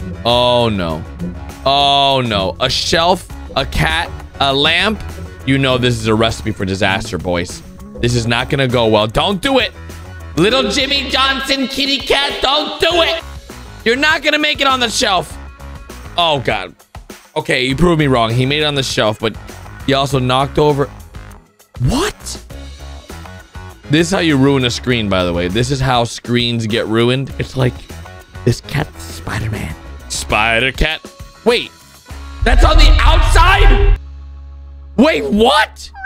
Oh, no. Oh, no. A shelf, a cat, a lamp. You know this is a recipe for disaster, boys. This is not going to go well. Don't do it. Little Jimmy Johnson kitty cat, don't do it. You're not going to make it on the shelf. Oh, God. Okay, you proved me wrong. He made it on the shelf, but he also knocked over. What? This is how you ruin a screen, by the way. This is how screens get ruined. It's like this cat's Spider-Man. Spider cat. Wait, that's on the outside? Wait, what?